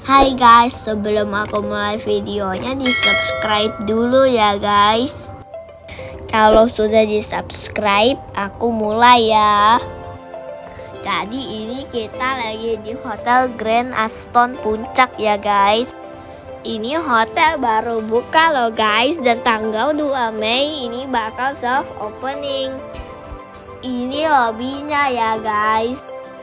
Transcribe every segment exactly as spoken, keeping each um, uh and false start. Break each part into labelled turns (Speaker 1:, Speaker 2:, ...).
Speaker 1: Hai guys, sebelum aku mulai videonya di subscribe dulu ya guys. Kalau sudah di subscribe, aku mulai ya. Jadi ini kita lagi di Hotel Grand Aston Puncak ya guys. Ini hotel baru buka loh guys, dan tanggal dua Mei ini bakal soft opening. Ini lobbynya ya guys.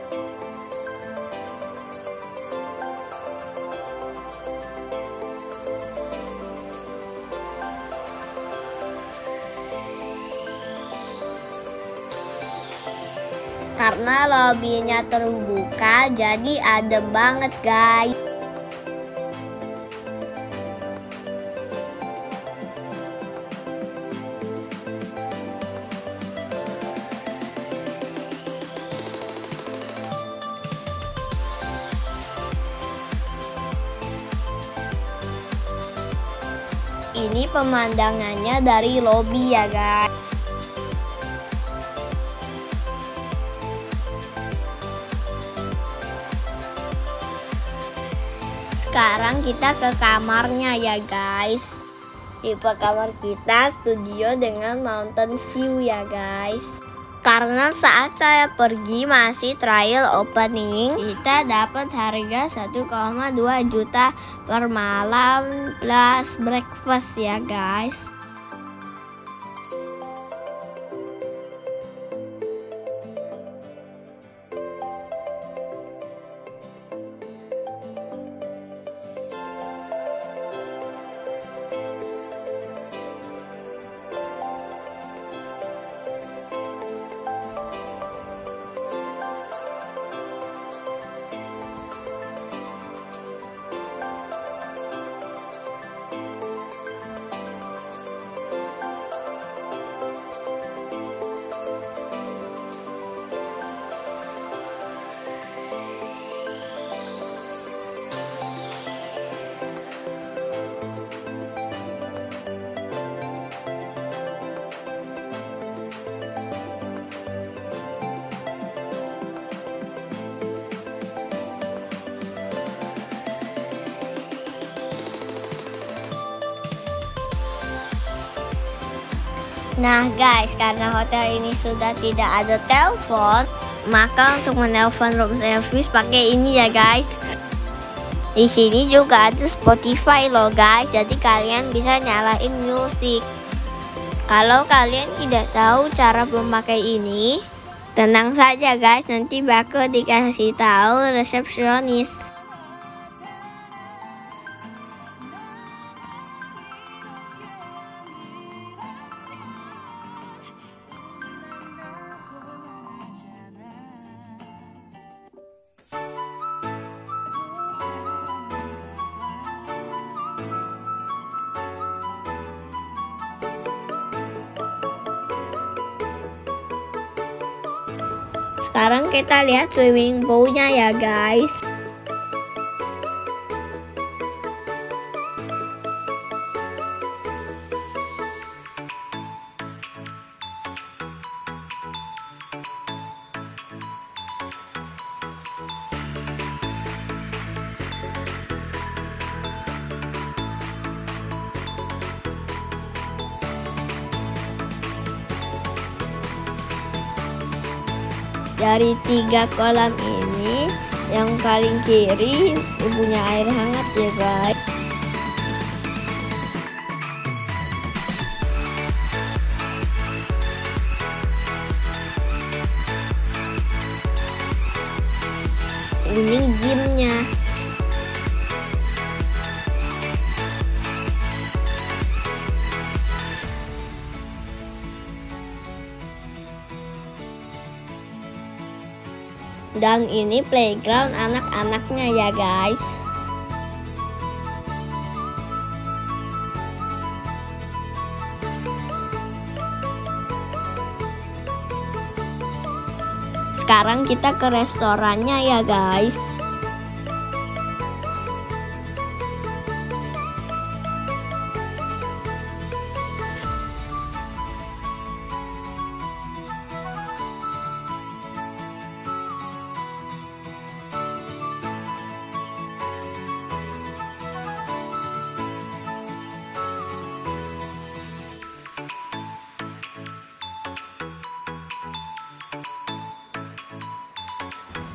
Speaker 1: Karena lobbynya terbuka, jadi adem banget guys. Ini pemandangannya dari lobby ya guys. Sekarang kita ke kamarnya ya guys. Tipe kamar kita studio dengan mountain view ya guys. Karena saat saya pergi masih trial opening, kita dapat harga satu koma dua juta per malam plus breakfast ya guys. Nah guys, karena hotel ini sudah tidak ada telepon, maka untuk menelpon room service pakai ini ya guys. Di sini juga ada Spotify loh guys, jadi kalian bisa nyalain musik. Kalau kalian tidak tahu cara memakai ini, tenang saja guys, nanti bakal dikasih tahu resepsionis. Sekarang kita lihat swimming poolnya ya guys. Dari tiga kolam ini, yang paling kiri punya air hangat ya guys. Ini gymnya. Dan ini playground anak-anaknya ya guys. Sekarang kita ke restorannya ya guys.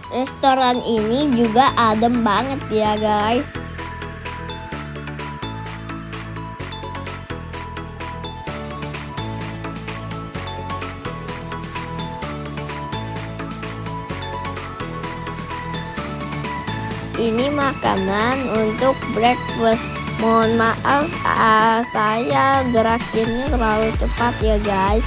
Speaker 1: Restoran ini juga adem banget ya guys. Ini makanan untuk breakfast. Mohon maaf uh, saya gerakinnya terlalu cepat ya guys.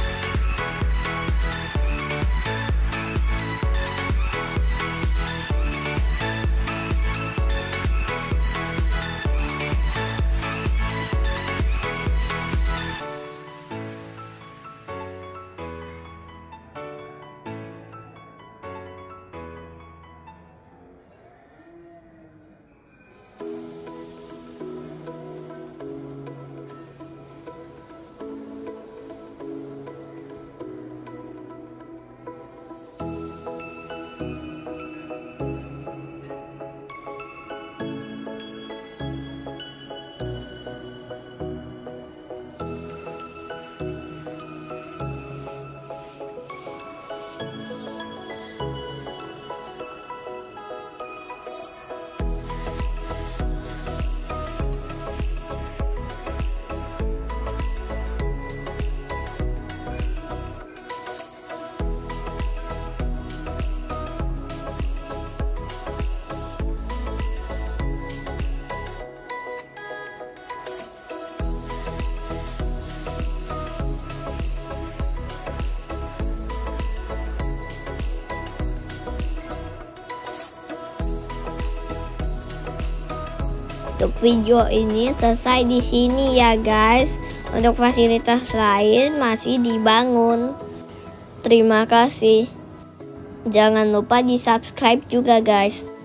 Speaker 1: Untuk video ini selesai di sini ya guys. Untuk fasilitas lain masih dibangun. Terima kasih. Jangan lupa di subscribe juga guys.